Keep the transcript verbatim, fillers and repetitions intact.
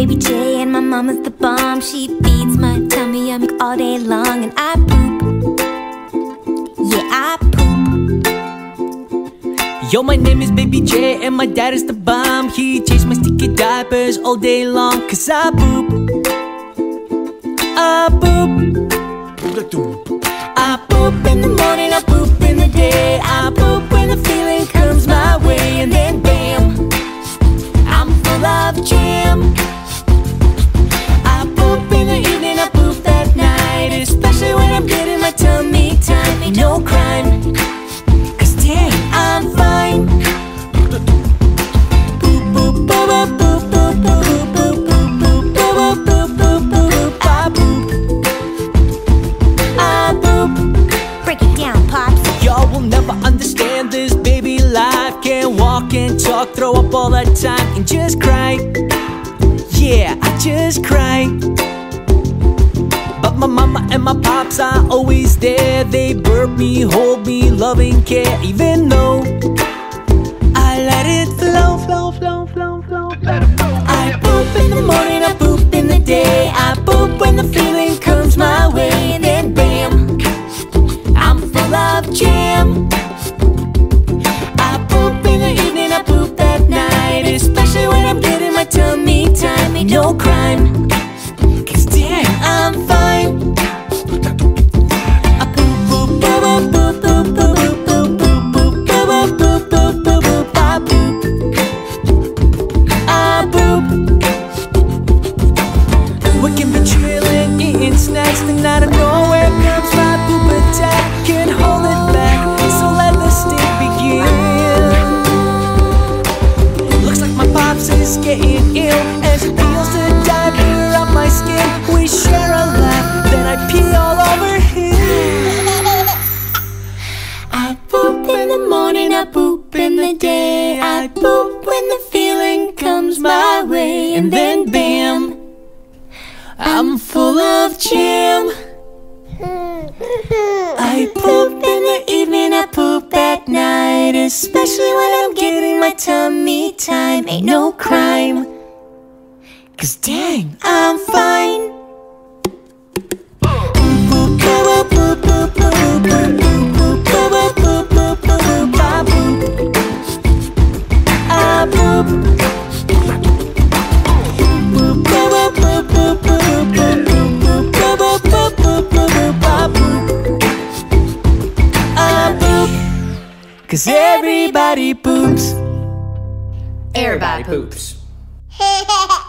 Baby J and my mama's the bomb. She feeds my tummy yummy all day long. And I poop, yeah I poop. Yo, my name is Baby J and my dad is the bomb. He changes my sticky diapers all day long. Cause I poop, I poop, I poop in the morning, I poop in the day. I poop when the feeling comes my way. And then bam, I'm full of jam. I poop in the evening, I poop that night. Especially when I'm getting my tummy time. Ain't no crime, cause dang, I'm fine. Poop, poop, poop, poop, poop, poop, poop, poop, poop, poop, poop, poop, poop, I poop, I poop. Break it down, Pops. Y'all will never understand this baby life. Can't walk and talk, throw up all the time and just cry. Yeah, I just cry. But my mama and my pops are always there. They burp me, hold me, loving care. Even though I let it flow, flow, flow, flow, flow. I poop in the morning, I poop in the day. I poop when the feeling comes my way. And then bam, I'm full of jam. I poop in the evening, I poop that night. Especially when I'm getting my tummy time. Ain't no crime, cause dang, I'm fine. I poop, poop, poop, poop, poop, poop, poop, poop, poop, poop, poop, poop, poop, poop, I poop, I poop. We can be chillin', eating snacks, then out of nowhere comes my poop attack. Can't hold it back, so let the sting begin. Looks like my pops is getting ill as he peels the diaper off my skin. We share a laugh, then I pee all over him. I poop in the morning, I poop in the day. I poop when the feeling comes my way. And then bam, I'm full of jam. I poop in the evening, I poop at night. Especially when I'm getting my tummy time. Ain't no crime, cause dang, I'm fine. Cause everybody poops. Everybody poops.